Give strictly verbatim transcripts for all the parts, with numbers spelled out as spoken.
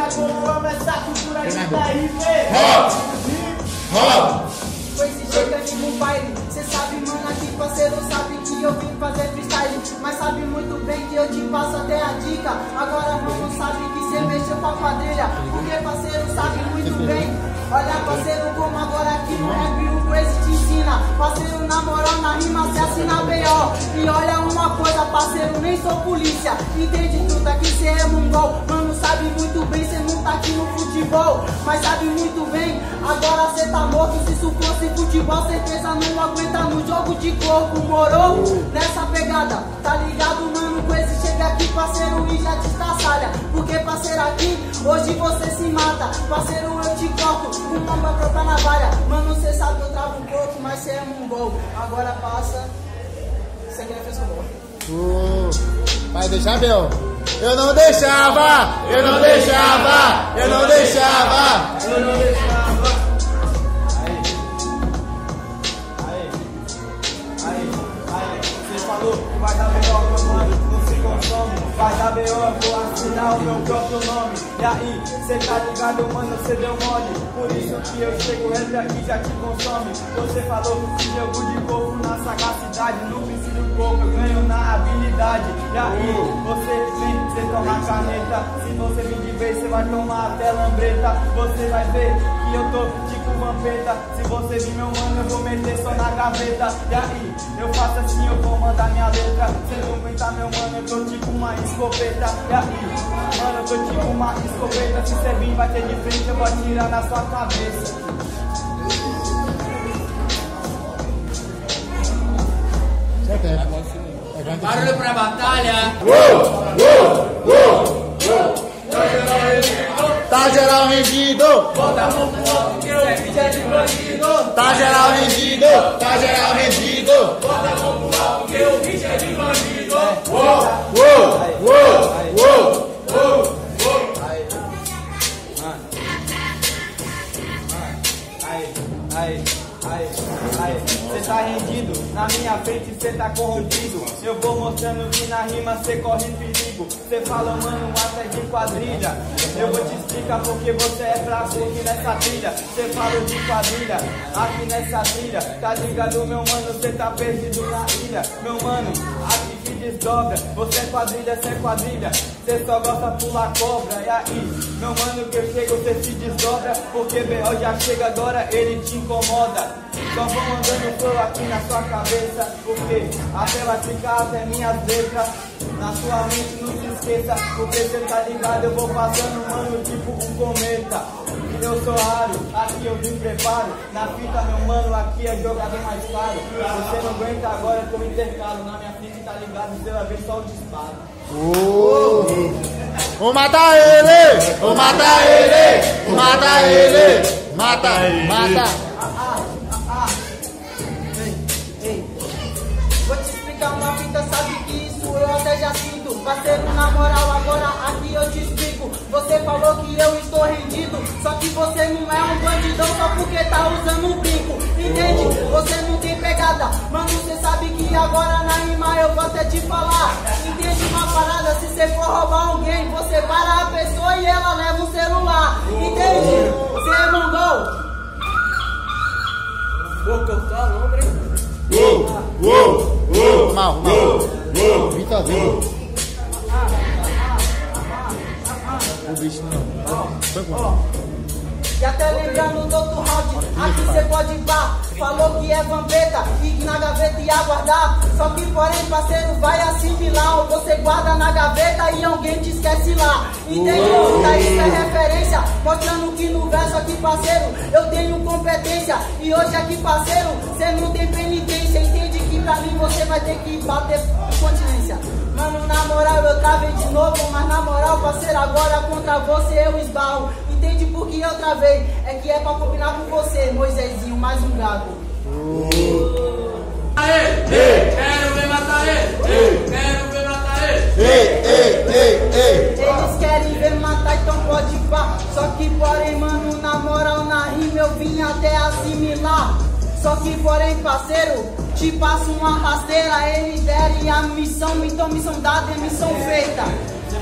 como amo essa cultura de T R P. Com esse jeito aqui no baile, cê sabe, mano, aqui parceiro sabe que eu vim fazer freestyle, mas sabe muito bem que eu te passo até a dica. Agora, mano, sabe que cê mexeu com a quadrilha, porque parceiro sabe muito bem. Olha, parceiro, como agora aqui no rap o Crazy te ensina. Parceiro, na moral, na rima cê assina B O. E olha uma coisa, parceiro, nem sou polícia. Entende tudo aqui, cê é mongol. Mano, sabe muito bem, cê não tá aqui no futebol, mas sabe muito bem, agora cê tá morto. Se isso fosse futebol, certeza não aguenta no jogo de corpo, morou? Nessa pegada, tá ligado, mano? Com esse chega aqui, parceiro, e já te estraçalha. Porque, parceiro, aqui, hoje você se mata. Parceiro, eu te corto com uma própria navalha. Mano, cê sabe, eu travo um pouco, mas cê é mongol. Agora passa, cê quer fazer o gol. Vai deixar, meu? Eu não deixava, eu não deixava, eu não deixava, eu não deixava. Aí, aí, aí, aí, você falou que vai dar melhor, meu mano, não se consome. Vai dar B O, eu vou assinar o meu próprio nome. E aí, cê tá ligado, mano, cê deu mole. Por isso que eu chego, rap aqui já te consome. Você falou que jogo de corpo na sagacidade, no princípio do corpo eu ganho na habilidade. E aí, você vem, cê toma caneta. Se você vir de vez, cê vai tomar até lambreta. Você vai ver que eu tô tipo vampeta. Se você vir, meu mano, eu vou meter só na gaveta. E aí, eu faço assim, eu vou mandar minha letra. Cê não aguenta, meu mano, eu tô tipo uma escopeta. E aí, mano, eu tô tipo uma escopeta. Se cê vir, vai ter de frente, eu vou atirar na sua cabeça. Barulho pra batalha! Tá geral rendido! Bota a mão pro alto que eu fiz é de bandido. Tá geral rendido! Tá geral rendido! Bota a mão pro alto que eu fiz é de bandido. Uou! Uou! Uou! Uou! Aí, aí, aí, aí, cê tá rendido, na minha frente cê tá corrompido. Eu vou mostrando que na rima cê corre perigo. Cê fala, mano, até de quadrilha. Eu vou te explicar porque você é fraco aqui nessa trilha. Cê fala de quadrilha, aqui nessa trilha. Tá ligado, meu mano, cê tá perdido na ilha. Meu mano, aqui que desdobra. Você é quadrilha, cê é quadrilha. Cê só gosta de pular cobra. E aí, meu mano, que eu chego, cê se desdobra. Porque B O já chega agora, ele te incomoda. Só vou mandando flow aqui na sua cabeça, porque até vai ficar até minhas letras. Na sua mente não se esqueça, porque cê tá ligado, eu vou passando, mano, tipo um cometa. Eu sou raro, aqui eu me preparo. Na fita, meu mano, aqui é jogador mais caro. Você não aguenta agora que eu intercalo. Na minha fita, tá ligado, você vai ver só o disparo. Oh. Vou matar ele! Vou matar ele! Vou matar ele! Mata! Mata! Ah, ah, ah, ah. Ei, ei. Vou te explicar uma fita, sabe que isso eu até já sinto. Parceiro, na moral, agora aqui eu te explico. Você falou que eu estou rendido, só que você não é um bandidão só porque tá usando um brinco. Entende? Você não tem pegada. Mano, você sabe que agora na rima eu vou até te falar. Entende uma parada? Se você for roubar alguém, você para a pessoa e ela leva o celular. Entende? Você é mongol. Vou cortar o nome, hein? Uou! Uou! Uou! Mal, mal! Uou! Vita, vita! O bicho não. Foi bom. E até lembrando do outro round, aqui cê pode bar. Falou que é vampeta, e na gaveta e aguardar. Só que porém, parceiro, vai assimilar. Ou você guarda na gaveta e alguém te esquece lá. Entendeu? Daí isso é referência, mostrando que no verso aqui, parceiro, eu tenho competência. E hoje aqui, parceiro, cê não tem penitência. Entende que pra mim você vai ter que bater continência. Mano, na moral eu travei de novo, mas na moral, parceiro, agora contra você eu esbarro. Entende por que eu travei? É que é pra combinar com você, Moisésinho, mais um gago. Aê, ei, quero ver matar ele, ei, quero ver matar ele. Ei, ei, ei, ei. Eles querem ver matar, então pode pá. Só que porém, mano, na moral, na rima eu vim até assimilar. Só que porém, parceiro, te passo uma rasteira. Eles derem a missão, então missão dada é missão feita.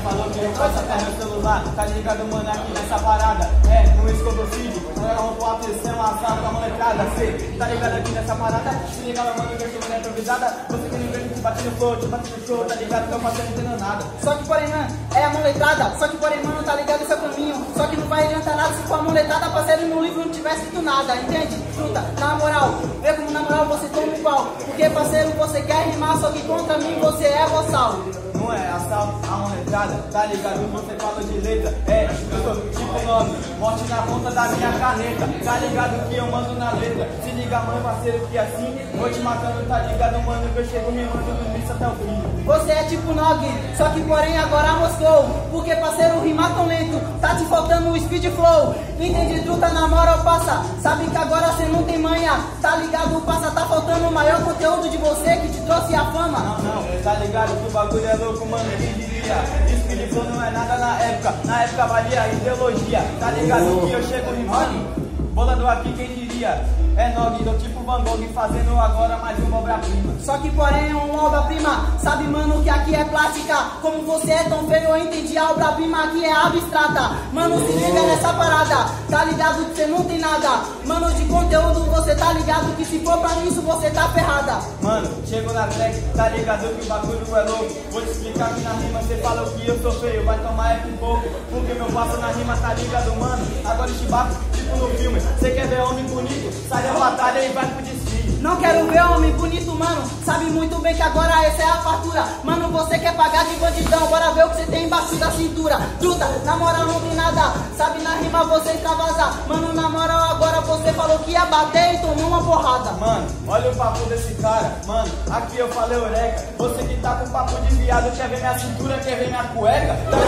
falou que eu faço até meu celular. Tá ligado, mano, aqui nessa parada. É, no escondocídio. Não é um quatro, isso é uma assalto, uma molecada. Cê tá ligado aqui nessa parada? Se liga, mano, que eu chego na improvisada. Você que não vê que bate no flow, te bate no show, tá ligado que eu faço não entendo nada. Só que porém, mano, é a moletada. Só que porém, mano, tá ligado esse é o caminho. Só que não vai adiantar nada se for a moletada, parceiro, no livro não tivesse escrito nada, entende? Fruta, na moral, vê como na moral você toma um pau. Porque, parceiro, você quer rimar, só que contra mim você é boçal. Não é assalto, a molecada, tá ligado? Você fala de letra, é, eu sou tipo nove, morte na ponta da minha caneta, tá ligado que eu mando na letra. Se liga, mano, parceiro, que assim, vou te matando, tá ligado, mano, que eu chego rimando do início até o fim. Você é tipo Nog, só que porém agora moscou. Porque, parceiro, rimar tão lento, tá te faltando o speed flow. Entende, truta, na moral, passa. Sabe que agora cê não tem manha, tá ligado, passa. Tá faltando o maior conteúdo de você que te trouxe a fama. Não, não, tá ligado que o bagulho é louco, mano, quem diria? Speed flow não é nada na época, na época valia a ideologia. Tá ligado que eu chego rimando, bolando aqui, quem diria? É Nog, do tipo Van Gogh, fazendo agora mais uma obra-prima. Só que porém é uma obra-prima. Sabe, mano, que aqui é plástica. Como você é tão feio, eu entendi. A obra-prima aqui é abstrata. Mano, se liga nessa parada. Tá ligado que você não tem nada. Mano, de conteúdo você tá ligado que se for pra isso você tá ferrada. Mano, chego na track, tá ligado que o bagulho é louco. Vou te explicar que na rima você fala que eu sou feio. Vai tomar é com pouco, porque meu passo na rima tá ligado, mano. Agora eu te bato, tipo no filme. Você quer ver homem bonito? Sai da batalha e vai pro desfile. Não quero ver homem bonito, mano. Sabe muito bem que agora essa é a fartura. Mano, você quer pagar de bandidão. Bora ver o que você tem embaixo da cintura. Truta, na moral não tem nada. Sabe, na rima você extravasa. Mano, na moral agora você falou que ia bater e tomou uma porrada. Mano, olha o papo desse cara. Mano, aqui eu falei eureka. Você que tá com papo de viado, quer ver minha cintura, quer ver minha cueca? Tá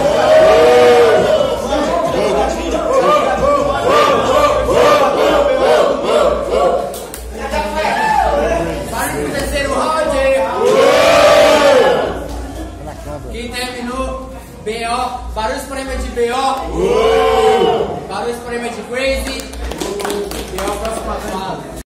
ligado? Mano, chega na vida. Quem terminou, B O, barulhos para de B O, barulhos para de Crazy, B O próxima fase.